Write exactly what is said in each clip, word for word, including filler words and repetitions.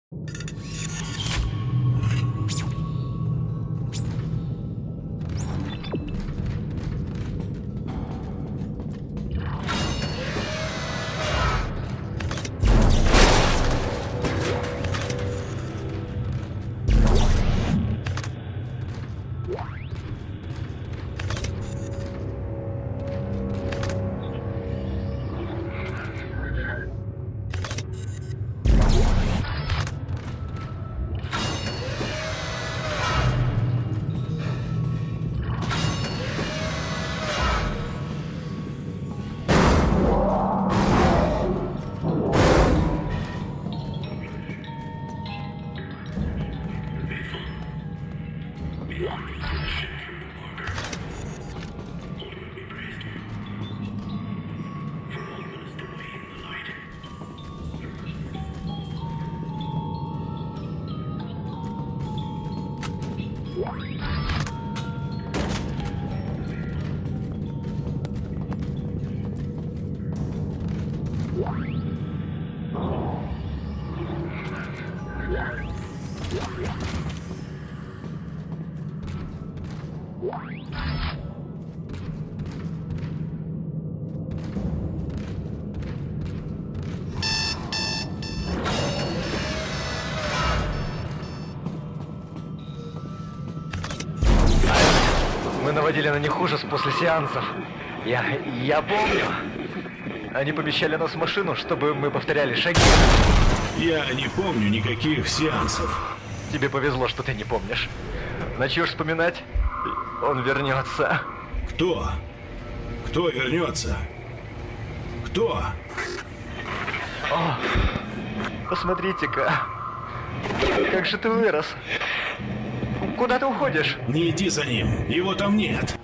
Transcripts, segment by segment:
Мы наводили на них ужас после сеансов. Я... я помню. Они помещали нас в машину, чтобы мы повторяли шаги. Я не помню никаких сеансов. Тебе повезло, что ты не помнишь. Начнешь вспоминать, он вернется. Кто? Кто вернется? Кто? О, посмотрите-ка. Как же ты вырос. Куда ты уходишь? Не иди за ним, его там нет.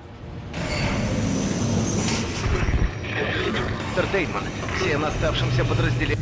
Мистер Деймон, всем оставшимся подразделениям.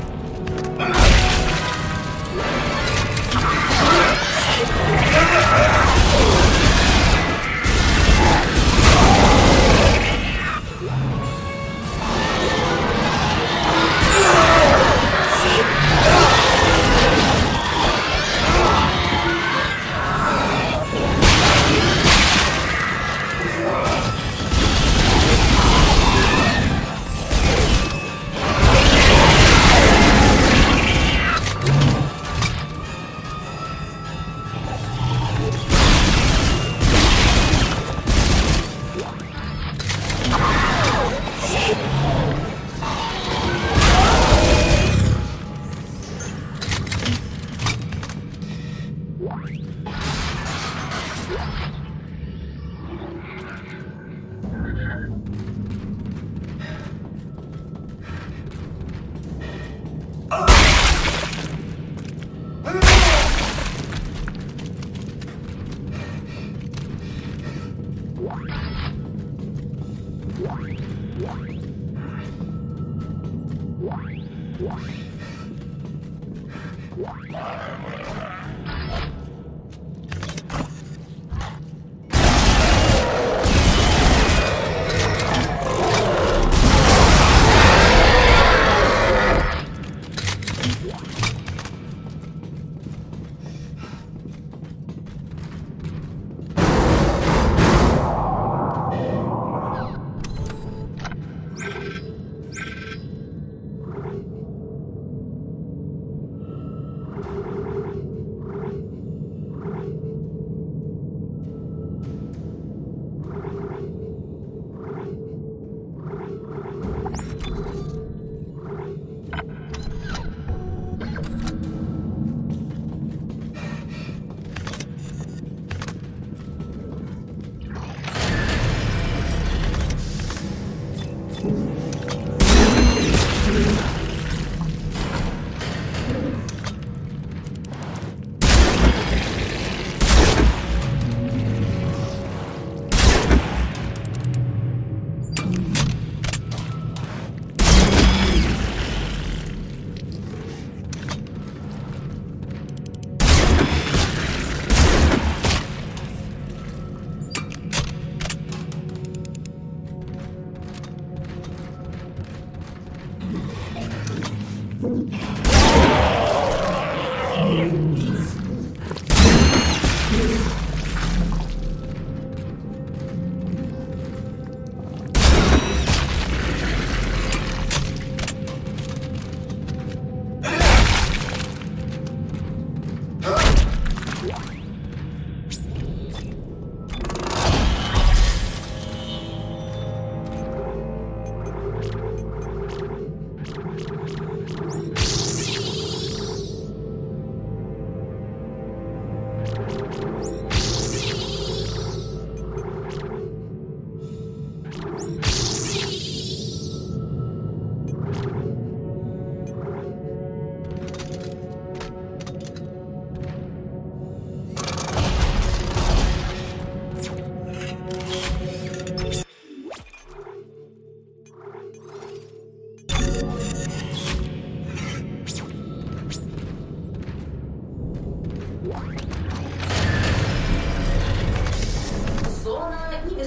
Ah!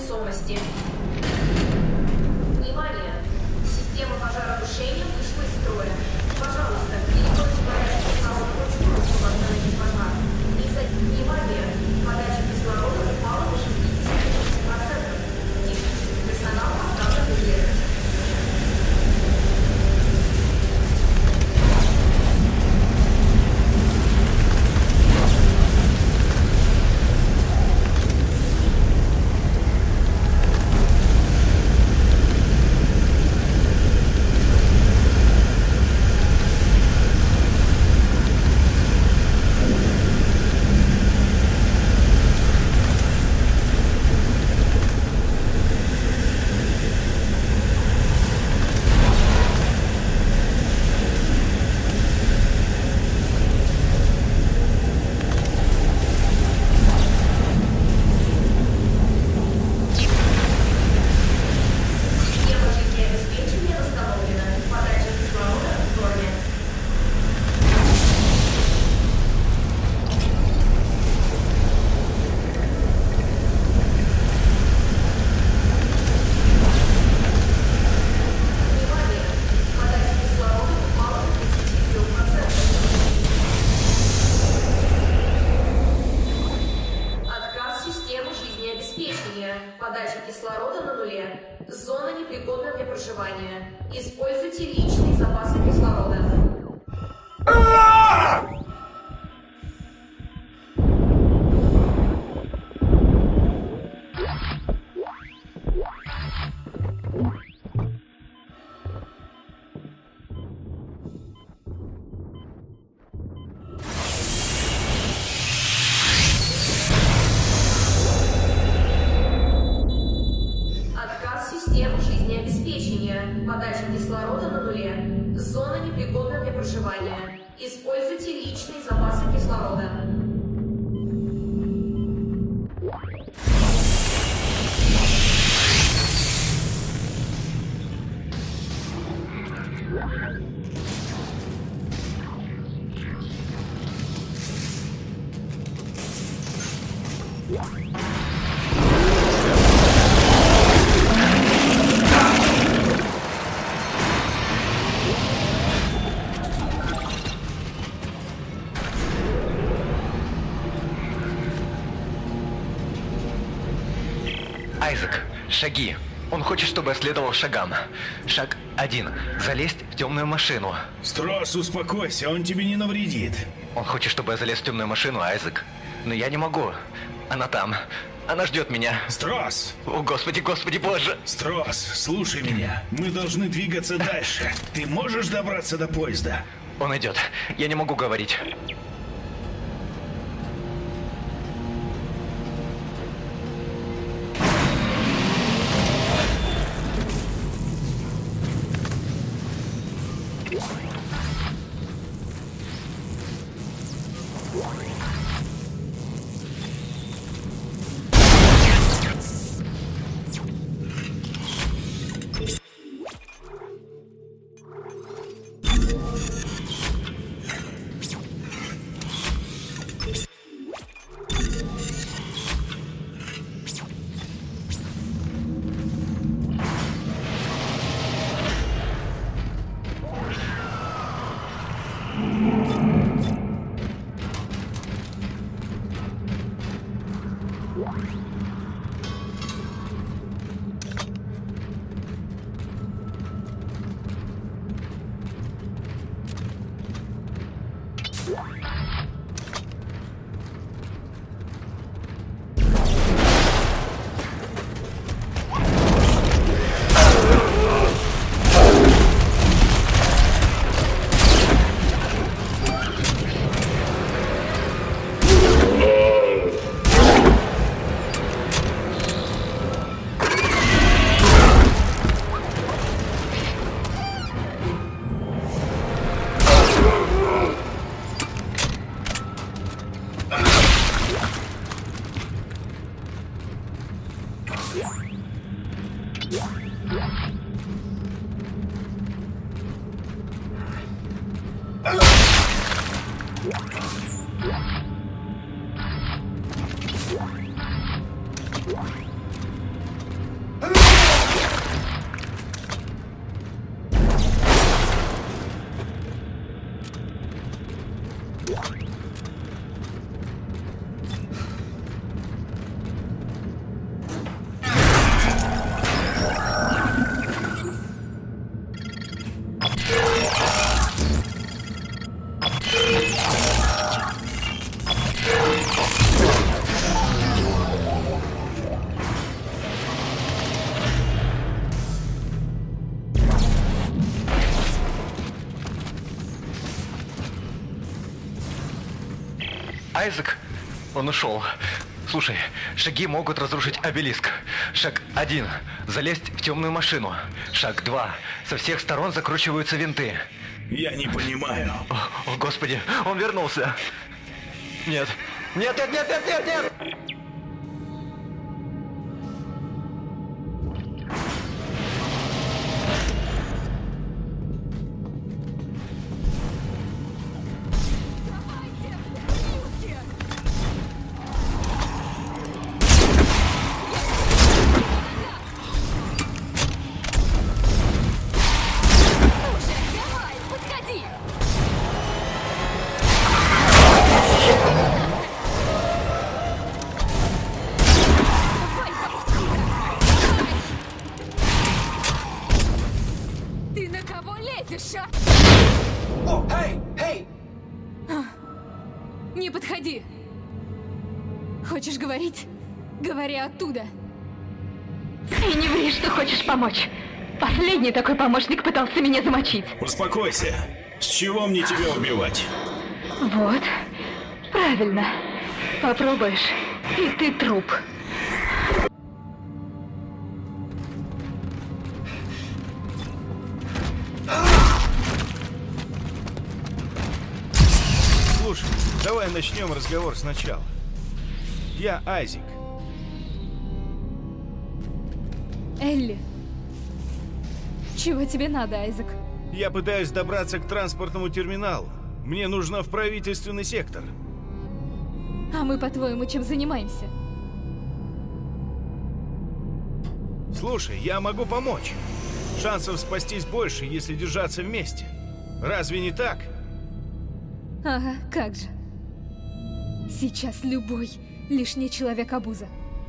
невесомости. Внимание! Система пожаротушения вышла из строя. Пожалуйста, перекройте подачу кислорода вручную, чтобы остановить пожар. И за внимание! Подача кислорода упала до шестидесяти процентов. Технический персонал поставлен в известность. Подача кислорода на нуле. Зона непригодна для проживания. Используйте личные запасы кислорода. Подача кислорода на нуле. Зона непригодна для проживания. Используйте личные запасы кислорода. Айзек, шаги. Он хочет, чтобы я следовал шагам. Шаг один. Залезть в темную машину. Стросс, успокойся, он тебе не навредит. Он хочет, чтобы я залез в темную машину, Айзек. Но я не могу. Она там. Она ждет меня. Стросс! О, господи, господи, боже! Стросс, слушай меня. Мы должны двигаться дальше. Ты можешь добраться до поезда? Он идет. Я не могу говорить. Айзек? Он ушел. Слушай, шаги могут разрушить обелиск. Шаг один. Залезть в темную машину. Шаг два. Со всех сторон закручиваются винты. Я не понимаю. О, о, господи, он вернулся. Нет. Нет, нет, нет, нет, нет, нет! Не подходи! Хочешь говорить? Говори оттуда. И не ври, что хочешь помочь. Последний такой помощник пытался меня замочить. Успокойся. С чего мне тебя убивать? Вот. Правильно. Попробуешь, и ты труп. Слушай, давай начнем разговор сначала. Я Айзек. Элли. Чего тебе надо, Айзек? Я пытаюсь добраться к транспортному терминалу. Мне нужно в правительственный сектор. А мы, по-твоему, чем занимаемся? Слушай, я могу помочь. Шансов спастись больше, если держаться вместе. Разве не так? Ага, как же. Сейчас любой лишний человек обуза.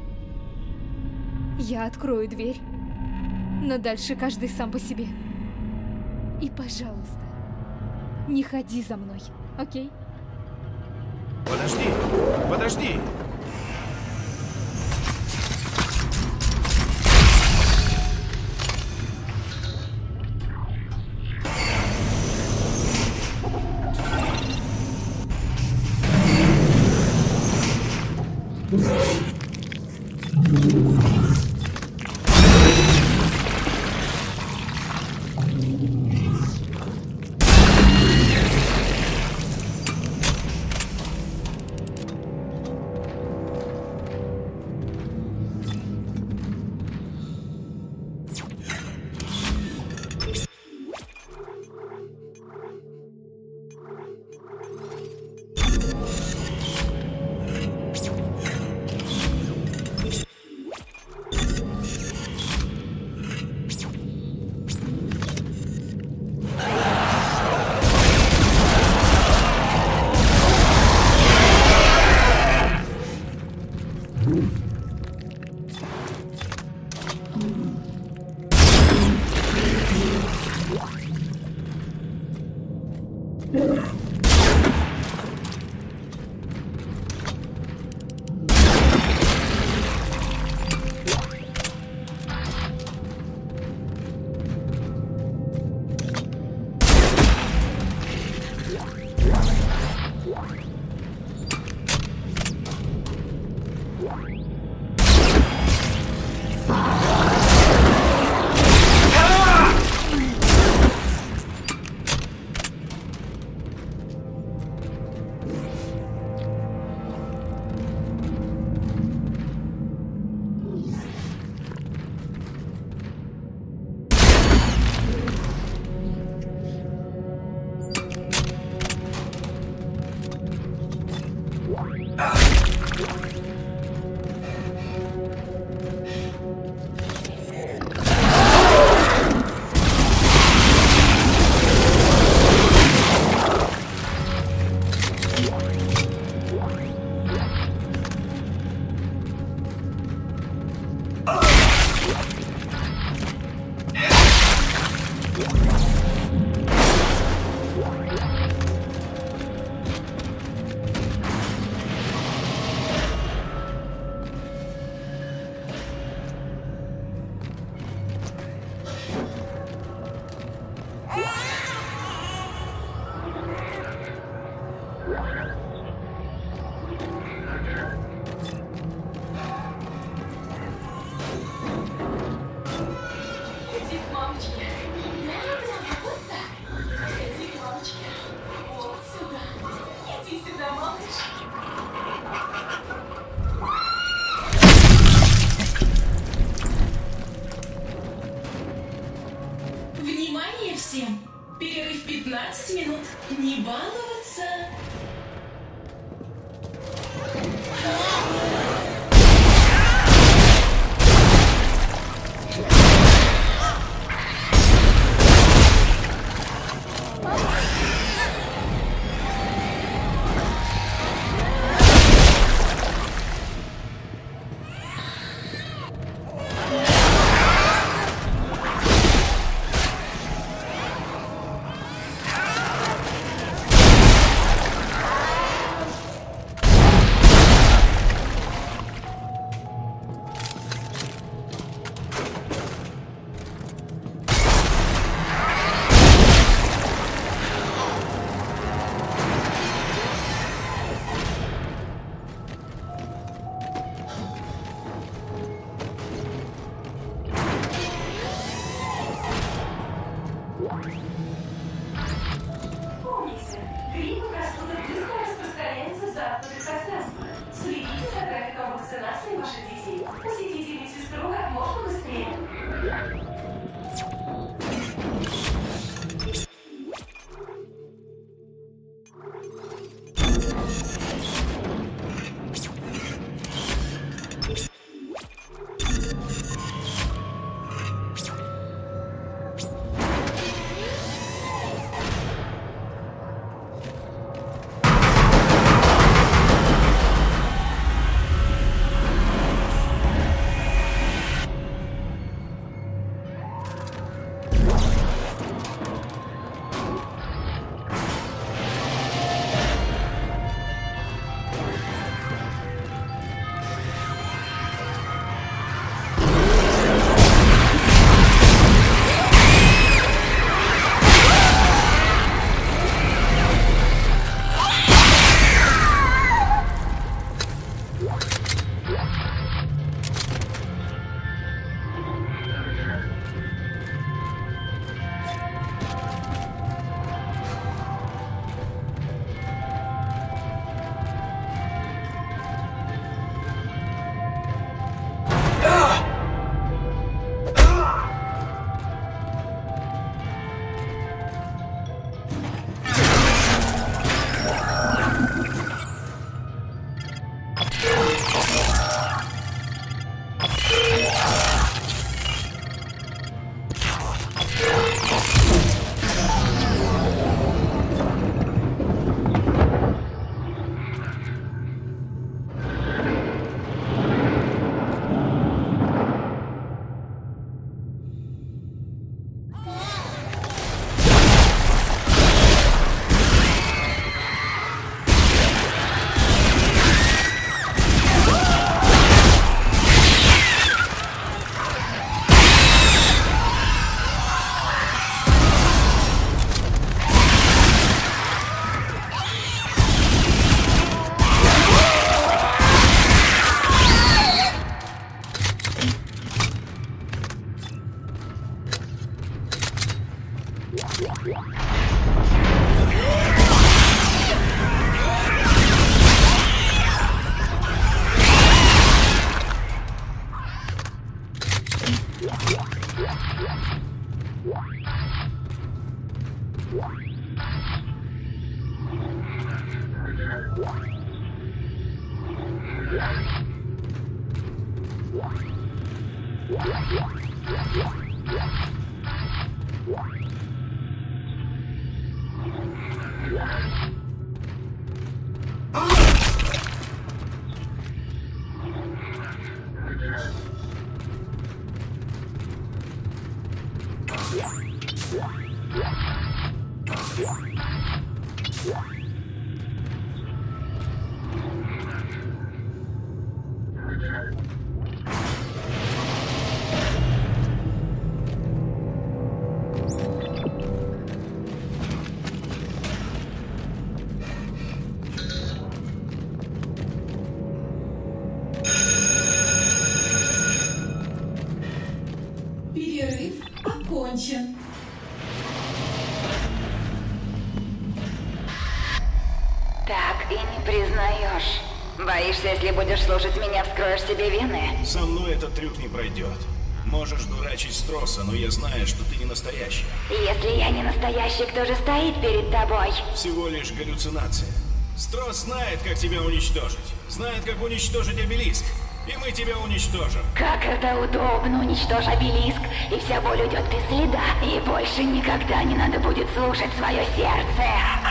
Я открою дверь, но дальше каждый сам по себе. И, пожалуйста, не ходи за мной, окей? Подожди, подожди. пятнадцать минут. Не баловаться. Помните, грипп и простуда быстро распространяются в замкнутых пространствах. Следите за графиком вакцинации ваших детей. Посетите медсестру как можно быстрее. Перерыв окончен. Так и не признаешь. Боишься, если будешь слушать меня, вскроешь себе вены? Со мной этот трюк не пройдет. Можешь дурачить Стросса, но я знаю, что ты не настоящий. Если я не настоящий, кто же стоит перед тобой? Всего лишь галлюцинация. Стросс знает, как тебя уничтожить. Знает, как уничтожить обелиск. И мы тебя уничтожим. Как это удобно, уничтожь обелиск, и вся боль уйдет без следа. И больше никогда не надо будет слушать свое сердце.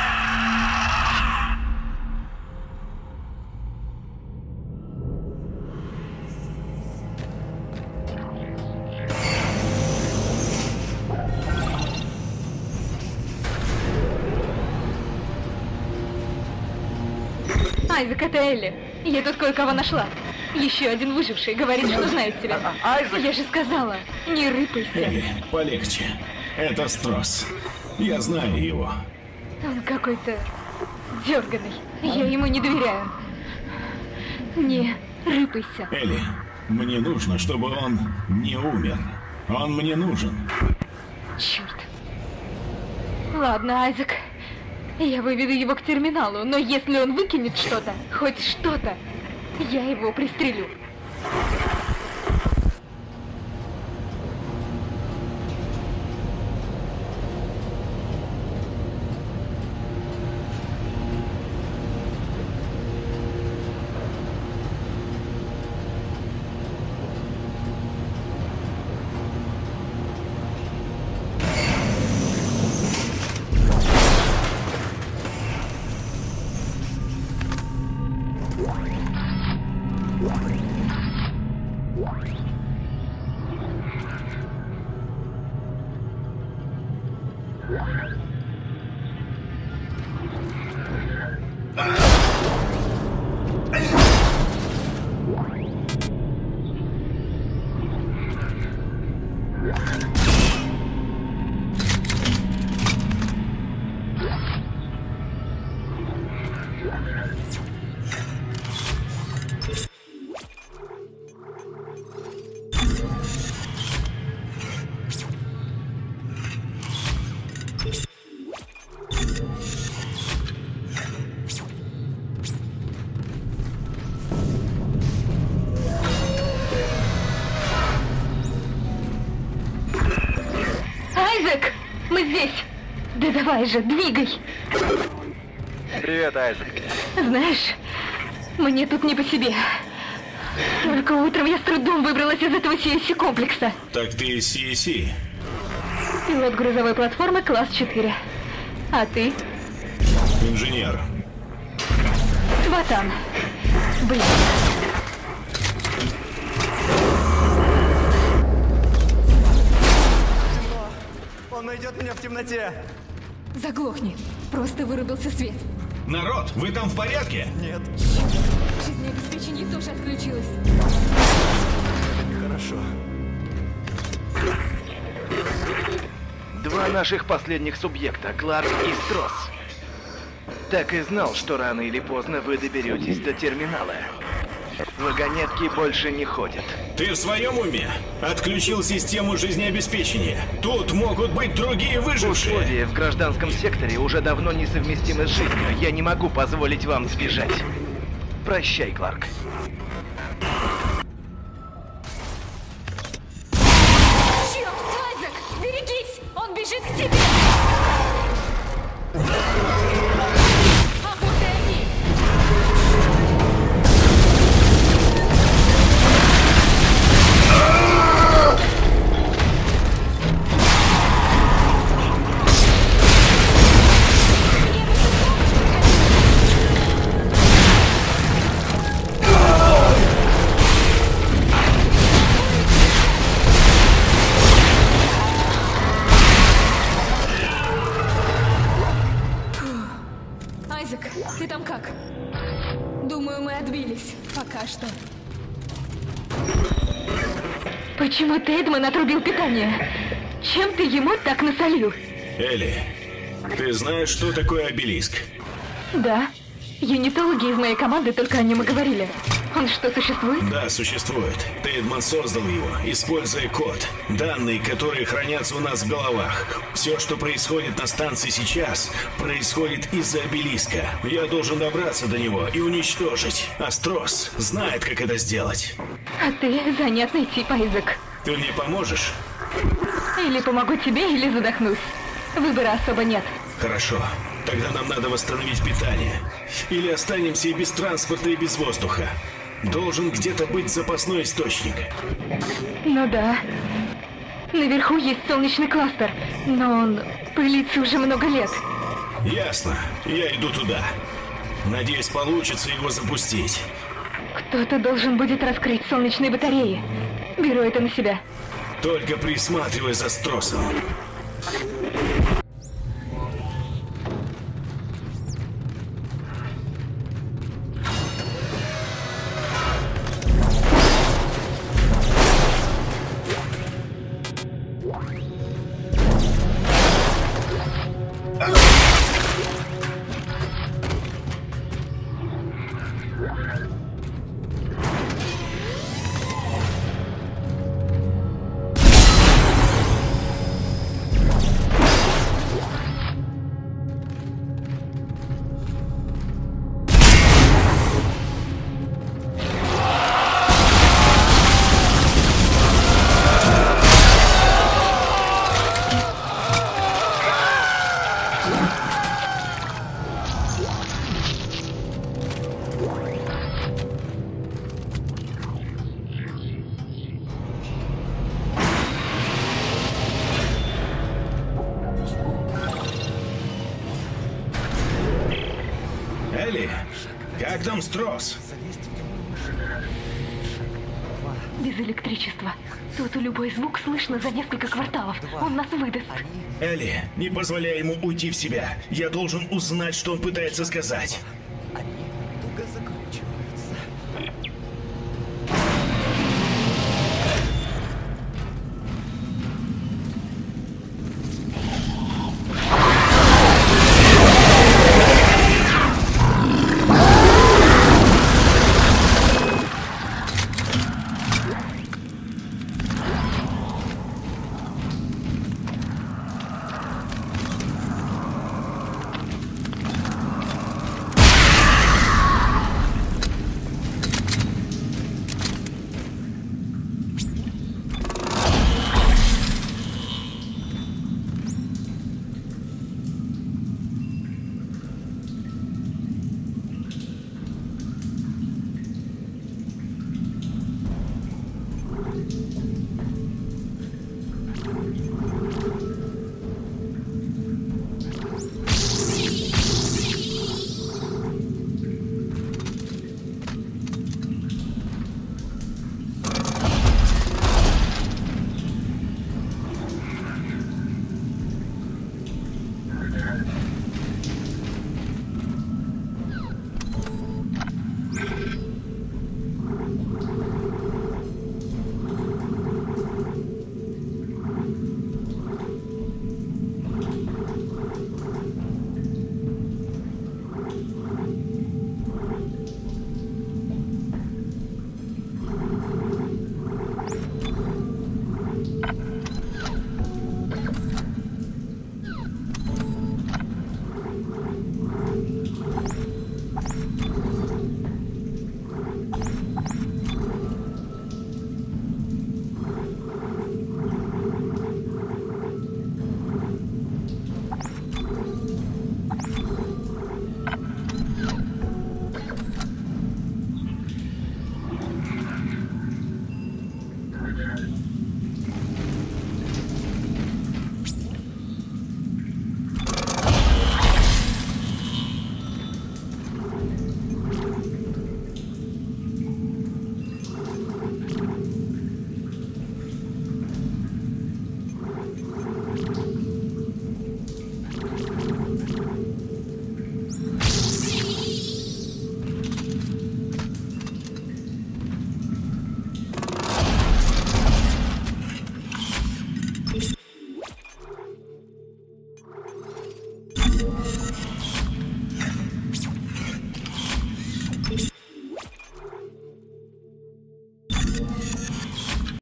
Айзек, это Элли. Я тут кое-кого нашла. Еще один выживший говорит, что знает тебя. Айзек! Я же сказала, не рыпайся. Элли, полегче. Это Стросс. Я знаю его. Он какой-то дерганый. Я ему не доверяю. Не рыпайся. Элли, мне нужно, чтобы он не умер. Он мне нужен. Черт. Ладно, Айзек. Я выведу его к терминалу, но если он выкинет что-то, хоть что-то, я его пристрелю. Айзек, мы здесь. Да давай же, двигай. Привет, Айзек. Знаешь, мне тут не по себе. Только утром я с трудом выбралась из этого си эс си-комплекса. Так ты из си эс си? Пилот грузовой платформы класс четыре. А ты? Инженер. Сватан. Блин. Он найдет меня в темноте. Заглохни. Просто вырубился свет. Народ, вы там в порядке? Нет. Жизнеобеспечение тоже отключилось. Хорошо. Два наших последних субъекта, Кларк и Стросс. Так и знал, что рано или поздно вы доберетесь до терминала. Вагонетки больше не ходят. Ты в своем уме? Отключил систему жизнеобеспечения. Тут могут быть другие выжившие. Условия в гражданском секторе уже давно несовместимы с жизнью. Я не могу позволить вам сбежать. Прощай, Кларк. Черт, Айзек! Берегись! Он бежит к тебе! А вот и они! Айзек, ты там как? Думаю, мы отбились. Пока что. Почему Тейдман отрубил питание? Чем ты ему так насолил? Элли, ты знаешь, что такое обелиск? Да. Юнитологи из моей команды только о нем и говорили. Он что, существует? Да, существует. Тейдман создал его, используя код. Данные, которые хранятся у нас в головах. Все, что происходит на станции сейчас, происходит из-за обелиска. Я должен добраться до него и уничтожить. А Стросс знает, как это сделать. А ты занятный тип, Айзек. Ты мне поможешь? Или помогу тебе, или задохнусь. Выбора особо нет. Хорошо. Тогда нам надо восстановить питание. Или останемся и без транспорта, и без воздуха. Должен где-то быть запасной источник. Ну да. Наверху есть солнечный кластер, но он пылится уже много лет. Ясно. Я иду туда. Надеюсь, получится его запустить. Кто-то должен будет раскрыть солнечные батареи. Беру это на себя. Только присматривай за Стросом. Элли, как там Строс? Без электричества. Тут любой звук слышно за несколько кварталов. Он нас выдаст. Элли, не позволяй ему уйти в себя. Я должен узнать, что он пытается сказать.